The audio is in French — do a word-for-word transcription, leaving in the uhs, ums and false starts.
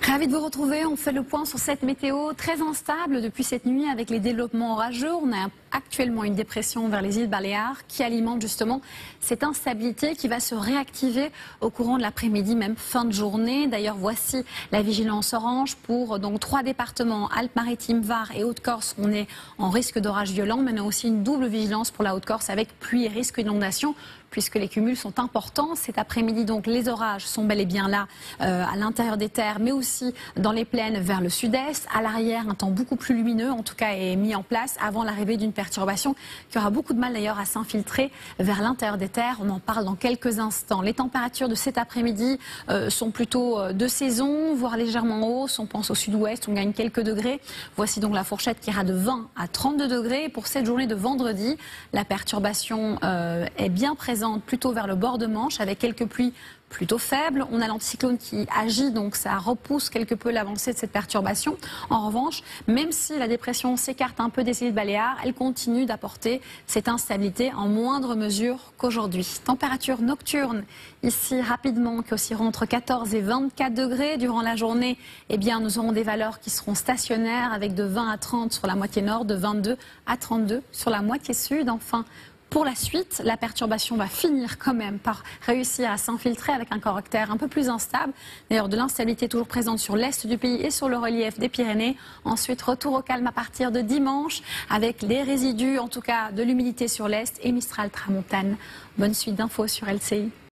Ravi de vous retrouver. On fait le point sur cette météo très instable depuis cette nuit avec les développements orageux. On a actuellement une dépression vers les îles Baléares qui alimente justement cette instabilité qui va se réactiver au courant de l'après-midi, même fin de journée. D'ailleurs, voici la vigilance orange pour donc trois départements, Alpes-Maritimes, Var et Haute-Corse. On est en risque d'orage violent, mais on a aussi une double vigilance pour la Haute-Corse avec pluie et risque d'inondation, puisque les cumuls sont importants. Cet après-midi, donc, les orages sont bel et bien là, euh, à l'intérieur des terres, mais aussi dans les plaines vers le sud-est. À l'arrière, un temps beaucoup plus lumineux, en tout cas, est mis en place avant l'arrivée d'une perturbation qui aura beaucoup de mal d'ailleurs à s'infiltrer vers l'intérieur des terres. On en parle dans quelques instants. Les températures de cet après-midi euh, sont plutôt de saison, voire légèrement hausses. On pense au sud-ouest, on gagne quelques degrés. Voici donc la fourchette qui ira de vingt à trente-deux degrés. Pour cette journée de vendredi, la perturbation euh, est bien présente plutôt vers le bord de Manche avec quelques pluies plutôt faibles. On a l'anticyclone qui agit, donc ça repousse quelque peu l'avancée de cette perturbation. En revanche, même si la dépression s'écarte un peu des îles Baléares, elle continue d'apporter cette instabilité en moindre mesure qu'aujourd'hui. Température nocturne ici rapidement qui oscillera entre quatorze et vingt-quatre degrés. Durant la journée, eh bien, nous aurons des valeurs qui seront stationnaires avec de vingt à trente sur la moitié nord, de vingt-deux à trente-deux sur la moitié sud. Enfin, pour la suite, la perturbation va finir quand même par réussir à s'infiltrer avec un caractère un peu plus instable. D'ailleurs, de l'instabilité toujours présente sur l'est du pays et sur le relief des Pyrénées. Ensuite, retour au calme à partir de dimanche avec les résidus, en tout cas de l'humidité sur l'est et Mistral Tramontane. Bonne suite d'infos sur L C I.